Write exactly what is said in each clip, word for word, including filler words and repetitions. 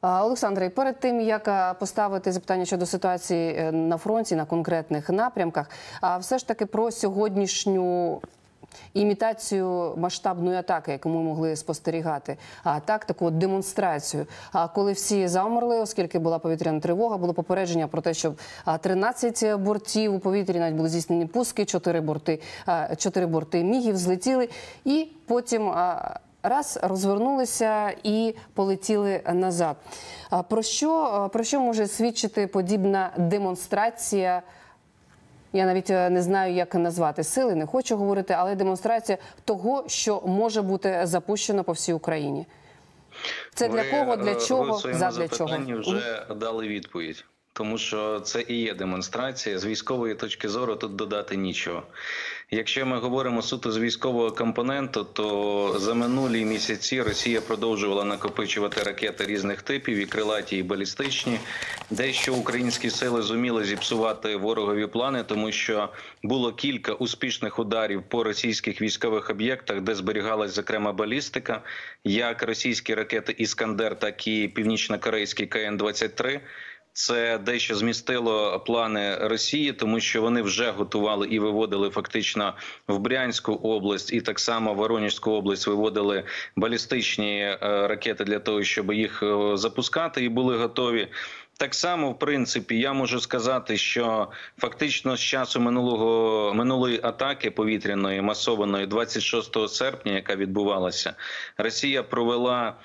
Олександре, перед тим, як поставити запитання щодо ситуації на фронті, на конкретних напрямках, все ж таки про сьогоднішню імітацію масштабної атаки, яку ми могли спостерігати. А так, таку демонстрацію. А коли всі замерли, оскільки була повітряна тривога, було попередження про те, що тринадцять бортів у повітрі, навіть були здійснені пуски, чотири борти, чотири борти мігів злетіли, і потім раз розвернулися і полетіли назад. Про що, про що може свідчити подібна демонстрація? Я навіть не знаю, як назвати сили, не хочу говорити, але демонстрація того, що може бути запущено по всій Україні. Це для кого, для чого, задля чого? Ви вже дали відповідь. Тому що це і є демонстрація. З військової точки зору тут додати нічого. Якщо ми говоримо суто з військового компоненту, то за минулі місяці Росія продовжувала накопичувати ракети різних типів, і крилаті, і балістичні. Дещо українські сили зуміли зіпсувати ворогові плани, тому що було кілька успішних ударів по російських військових об'єктах, де зберігалась, зокрема, балістика, як російські ракети «Іскандер», так і північно-корейський Ка Ен двадцять три. Це дещо змістило плани Росії, тому що вони вже готували і виводили фактично в Брянську область, і так само в Воронежську область виводили балістичні ракети для того, щоб їх запускати, і були готові. Так само, в принципі, я можу сказати, що фактично з часу минулого, минулої атаки повітряної масованої двадцять шостого серпня, яка відбувалася, Росія провела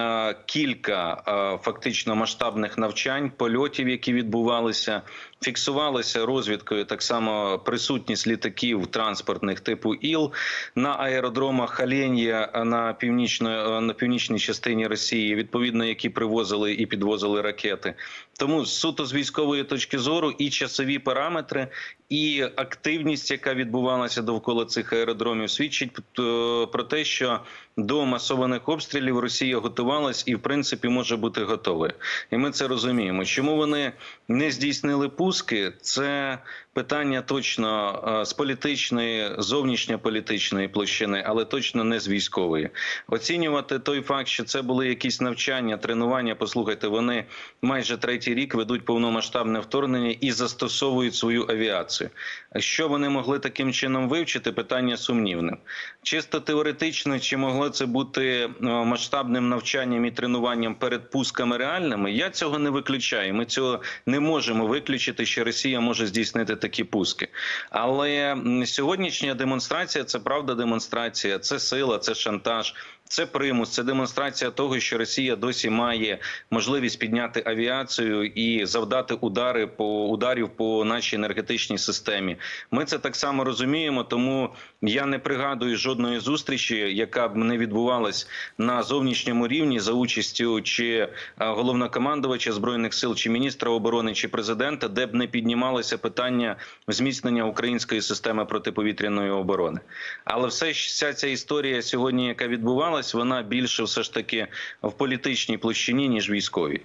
кілька фактично масштабних навчань, польотів, які відбувалися, фіксувалася розвідкою так само присутність літаків транспортних типу Іл на аеродромах Оленя на, на північній частині Росії, відповідно, які привозили і підвозили ракети. Тому суто з військової точки зору і часові параметри, і активність, яка відбувалася довкола цих аеродромів, свідчить про те, що до масованих обстрілів Росія готувалась і, в принципі, може бути готовою. І ми це розуміємо. Чому вони не здійснили пуски? Це питання точно з політичної, зовнішньополітичної площини, але точно не з військової. Оцінювати той факт, що це були якісь навчання, тренування, послухайте, вони майже третій рік ведуть повномасштабне вторгнення і застосовують свою авіацію. Що вони могли таким чином вивчити? Питання сумнівне. Чисто теоретично, чи могло це бути масштабним навчанням і тренуванням перед пусками реальними? Я цього не виключаю. Ми цього не можемо виключити, що Росія може здійснити такі пуски. Але сьогоднішня демонстрація – це правда демонстрація, це сила, це шантаж. Це примус, це демонстрація того, що Росія досі має можливість підняти авіацію і завдати удари по ударів по нашій енергетичній системі. Ми це так само розуміємо, тому я не пригадую жодної зустрічі, яка б не відбувалась на зовнішньому рівні за участю чи головнокомандувача Збройних сил, чи міністра оборони, чи президента, де б не піднімалося питання зміцнення української системи протиповітряної оборони. Але все, вся ця історія сьогодні, яка відбувалася, вона більше все ж таки в політичній площині, ніж військовій.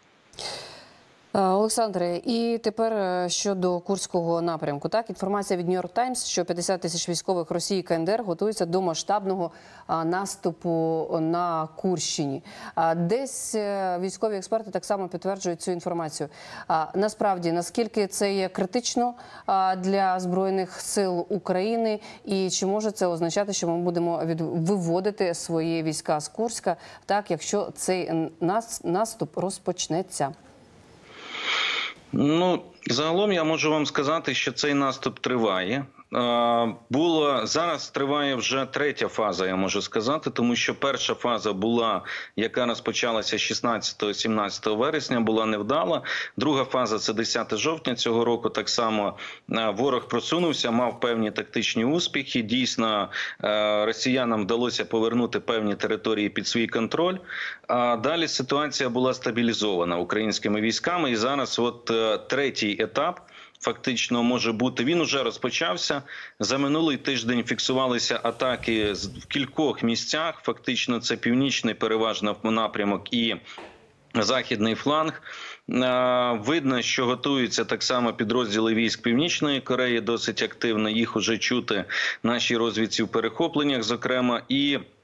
Олександре, і тепер щодо Курського напрямку. Так, інформація від Нью Йорк Таймс, що п'ятдесят тисяч військових Росії Ка Ен Де Ер готуються до масштабного наступу на Курщині. Десь військові експерти так само підтверджують цю інформацію. Насправді, наскільки це є критично для Збройних сил України, і чи може це означати, що ми будемо виводити свої війська з Курська, так, якщо цей наступ розпочнеться? Ну, загалом я можу вам сказати, що цей наступ триває. Було, зараз триває вже третя фаза, я можу сказати, тому що перша фаза була, яка розпочалася шістнадцятого-сімнадцятого вересня, була невдала. Друга фаза – це десяте жовтня цього року. Так само ворог просунувся, мав певні тактичні успіхи. Дійсно, росіянам вдалося повернути певні території під свій контроль. А далі ситуація була стабілізована українськими військами. І зараз от третій етап фактично може бути, він уже розпочався. За минулий тиждень фіксувалися атаки в кількох місцях. Фактично це північний переважно напрямок і західний фланг. Видно, що готуються так само підрозділи військ Північної Кореї, досить активно. Їх уже чути нашій розвідці в перехопленнях, зокрема. І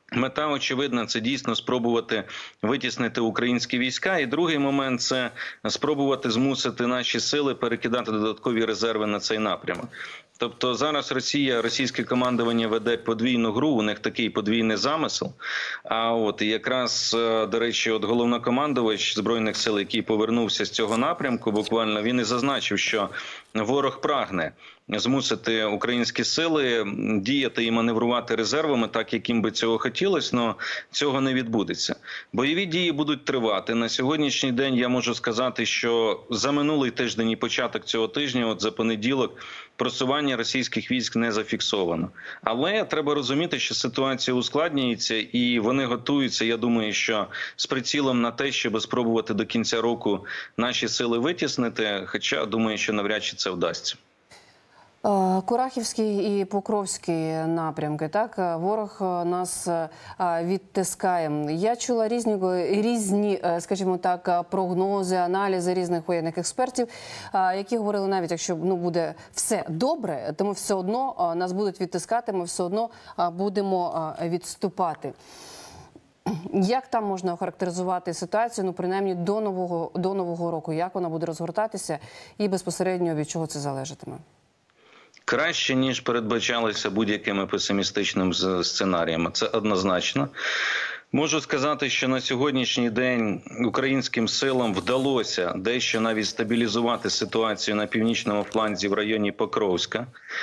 Мета очевидна – це дійсно спробувати витіснити українські війська. І другий момент – це спробувати змусити наші сили перекидати додаткові резерви на цей напрямок. Тобто зараз Росія, російське командування веде подвійну гру, у них такий подвійний замисел. А от і якраз, до речі, от головнокомандувач Збройних сил, який повернувся з цього напрямку, буквально він і зазначив, що ворог прагне змусити українські сили діяти і маневрувати резервами так, як їм би цього хотілося, але цього не відбудеться. Бойові дії будуть тривати. На сьогоднішній день я можу сказати, що за минулий тиждень і початок цього тижня, от за понеділок, просування російських військ не зафіксовано. Але треба розуміти, що ситуація ускладнюється і вони готуються, я думаю, що з прицілом на те, щоб спробувати до кінця року наші сили витіснити, хоча думаю, що навряд чи це вдасться. Курахівський і Покровський напрямки, так, ворог нас відтискає. Я чула різні, різні, скажімо так, прогнози, аналізи різних воєнних експертів, які говорили, навіть якщо ну, буде все добре, то ми все одно нас будуть відтискати, ми все одно будемо відступати. Як там можна охарактеризувати ситуацію, ну, принаймні, до нового, до нового року? Як вона буде розгортатися і безпосередньо від чого це залежатиме? Краще, ніж передбачалося будь-якими песимістичними сценаріями. Це однозначно. Можу сказати, що на сьогоднішній день українським силам вдалося дещо навіть стабілізувати ситуацію на північному фланзі в районі Покровська.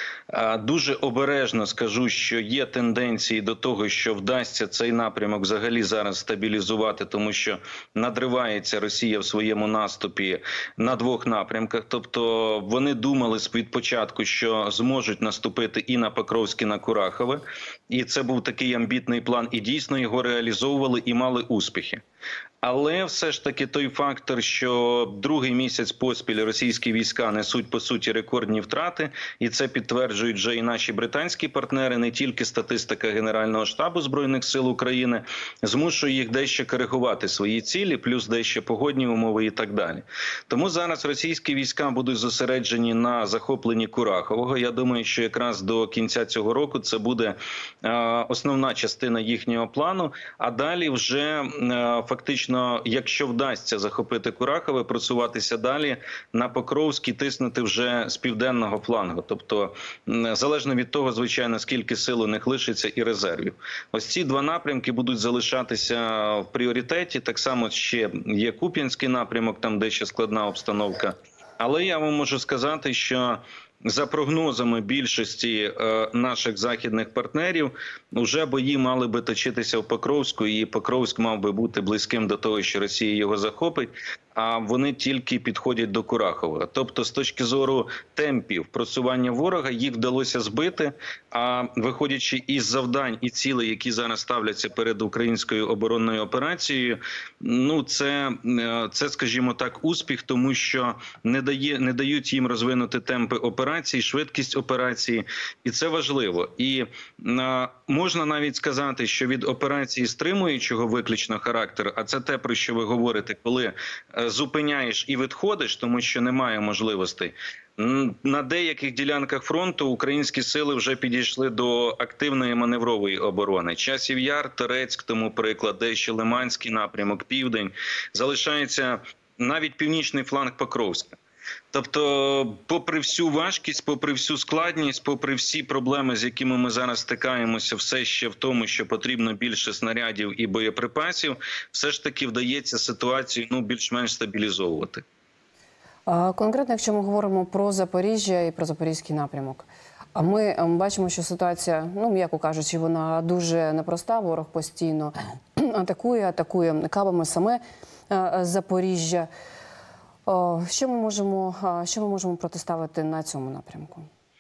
Дуже обережно скажу, що є тенденції до того, що вдасться цей напрямок взагалі зараз стабілізувати, тому що надривається Росія в своєму наступі на двох напрямках. Тобто вони думали від початку, що зможуть наступити і на Покровськ, і на Курахове. І це був такий амбітний план, і дійсно його реалізовували і мали успіхи. Але все ж таки той фактор, що другий місяць поспіль російські війська несуть, по суті, рекордні втрати, і це підтверджують вже і наші британські партнери, не тільки статистика Генерального штабу Збройних сил України, змушує їх дещо коригувати свої цілі, плюс дещо погодні умови і так далі. Тому зараз російські війська будуть зосереджені на захопленні Курахового. Я думаю, що якраз до кінця цього року це буде е, основна частина їхнього плану, а далі вже е, фактично, якщо вдасться захопити Курахове, просуватися далі на Покровськ і тиснути вже з південного флангу. Тобто, залежно від того, звичайно, скільки сил у них лишиться і резервів. Ось ці два напрямки будуть залишатися в пріоритеті. Так само ще є Куп'янський напрямок, там дещо складна обстановка. Але я вам можу сказати, що за прогнозами більшості е, наших західних партнерів, вже бої мали би точитися в Покровську, і Покровськ мав би бути близьким до того, що Росія його захопить, а вони тільки підходять до Курахова. Тобто, з точки зору темпів просування ворога, їх вдалося збити, а виходячи із завдань і цілей, які зараз ставляться перед українською оборонною операцією, ну це, це скажімо так, успіх, тому що не, дає, не дають їм розвинути темпи операції, швидкість операції, і це важливо. І а, можна навіть сказати, що від операції стримуючого виключно характеру, а це те, про що ви говорите, коли зупиняєш і відходиш, тому що немає можливостей. На деяких ділянках фронту українські сили вже підійшли до активної маневрової оборони. Часів Яр, Торецьк, тому приклад, дещо Лиманський напрямок, Південь. Залишається навіть північний фланг Покровська. Тобто, попри всю важкість, попри всю складність, попри всі проблеми, з якими ми зараз стикаємося, все ще в тому, що потрібно більше снарядів і боєприпасів, все ж таки вдається ситуацію ну, більш-менш стабілізовувати. Конкретно, якщо ми говоримо про Запоріжжя і про Запорізький напрямок, ми бачимо, що ситуація, ну, м'яко кажучи, вона дуже непроста. Ворог постійно атакує, атакує кабами саме Запоріжжя. Що ми можемо, що ми можемо протиставити на цьому напрямку?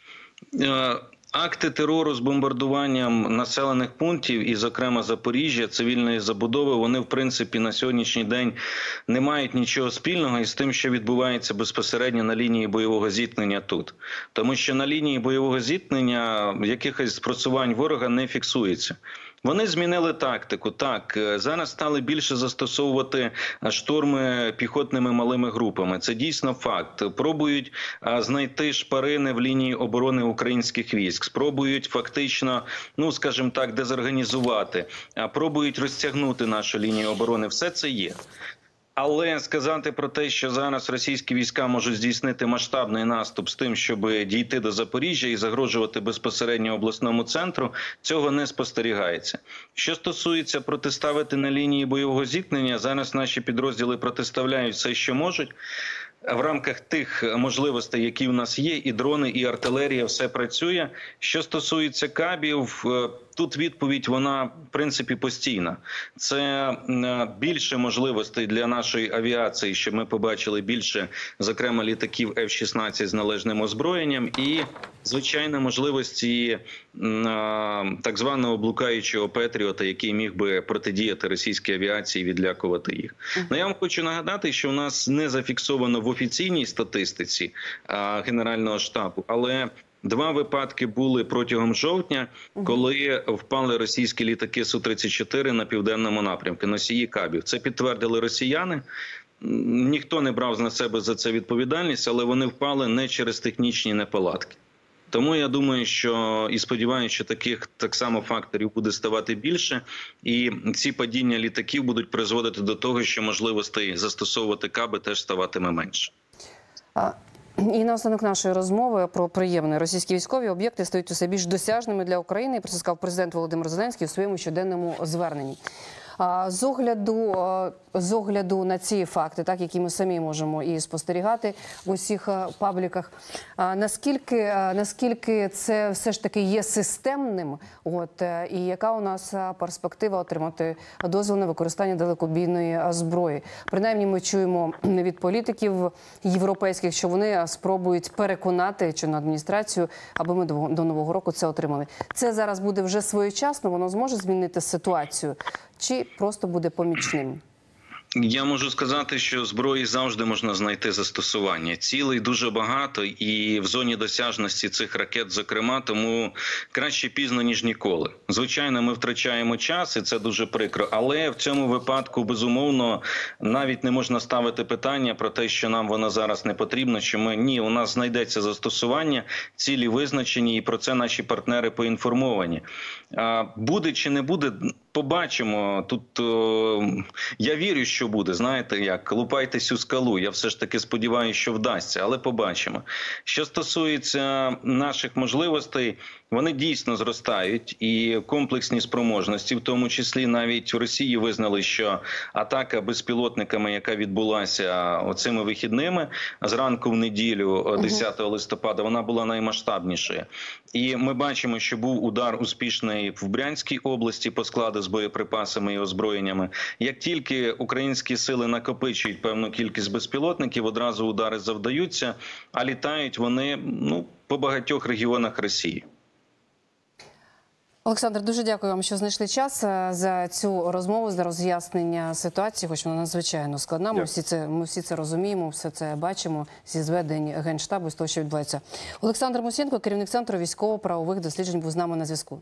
Акти терору з бомбардуванням населених пунктів, і, зокрема, Запоріжжя, цивільної забудови, вони, в принципі, на сьогоднішній день не мають нічого спільного із тим, що відбувається безпосередньо на лінії бойового зіткнення тут. Тому що на лінії бойового зіткнення якихось просувань ворога не фіксується. Вони змінили тактику. Так, зараз стали більше застосовувати штурми піхотними малими групами. Це дійсно факт. Пробують знайти шпарини в лінії оборони українських військ. Спробують фактично, ну скажімо так, дезорганізувати. Пробують розтягнути нашу лінію оборони. Все це є. Але сказати про те, що зараз російські війська можуть здійснити масштабний наступ з тим, щоб дійти до Запоріжжя і загрожувати безпосередньо обласному центру, цього не спостерігається. Що стосується протиставити на лінії бойового зіткнення, зараз наші підрозділи протиставляють все, що можуть. В рамках тих можливостей, які в нас є, і дрони, і артилерія, все працює. Що стосується кабів, тут відповідь, вона, в принципі, постійна. Це більше можливостей для нашої авіації, щоб ми побачили більше, зокрема, літаків еф шістнадцять з належним озброєнням і, звичайно, можливості так званого блукаючого Петріота, який міг би протидіяти російській авіації і відлякувати їх. Ну, я вам хочу нагадати, що у нас не зафіксовано в офіційній статистиці Генерального штабу, але два випадки були протягом жовтня, коли впали російські літаки Су тридцять чотири на південному напрямку, носії кабів. Це підтвердили росіяни. Ніхто не брав на себе за це відповідальність, але вони впали не через технічні неполадки. Тому я думаю, що і сподіваюся, що таких так само факторів буде ставати більше, і ці падіння літаків будуть призводити до того, що можливостей застосовувати каби теж ставатиме менше. І наостанок нашої розмови про приємне. Російські військові об'єкти стають усе більш досяжними для України, про це сказав президент Володимир Зеленський у своєму щоденному зверненні. З огляду, з огляду на ці факти, так, які ми самі можемо і спостерігати в усіх пабліках, наскільки, наскільки це все ж таки є системним, от, і яка у нас перспектива отримати дозвіл на використання далекобійної зброї? Принаймні ми чуємо від політиків європейських, що вони спробують переконати чинну адміністрацію, аби ми до, до Нового року це отримали. Це зараз буде вже своєчасно, воно зможе змінити ситуацію? Чи просто буде помічним? Я можу сказати, що зброї завжди можна знайти застосування. Цілей дуже багато і в зоні досяжності цих ракет, зокрема, тому краще пізно, ніж ніколи. Звичайно, ми втрачаємо час, і це дуже прикро, але в цьому випадку, безумовно, навіть не можна ставити питання про те, що нам воно зараз не потрібно, що ми, ні, у нас знайдеться застосування, цілі визначені, і про це наші партнери поінформовані. Буде чи не буде, побачимо. Тут о, я вірю, що буде, знаєте, як, лупайтесь у скалу. Я все ж таки сподіваюся, що вдасться, але побачимо. Що стосується наших можливостей, вони дійсно зростають, і комплексні спроможності, в тому числі навіть у Росії визнали, що атака безпілотниками, яка відбулася оцими вихідними, зранку в неділю, десятого листопада, вона була наймасштабнішою. І ми бачимо, що був удар успішний в Брянській області по складу з боєприпасами і озброєннями. Як тільки українські сили накопичують певну кількість безпілотників, одразу удари завдаються, а літають вони, ну, по багатьох регіонах Росії. Олександр, дуже дякую вам, що знайшли час за цю розмову, за роз'яснення ситуації, хоч вона надзвичайно складна. Ми всі це, ми всі це розуміємо, все це бачимо зі зведень Генштабу, з того, що відбувається. Олександр Мусієнко, керівник Центру військово-правових досліджень, був з нами на зв'язку.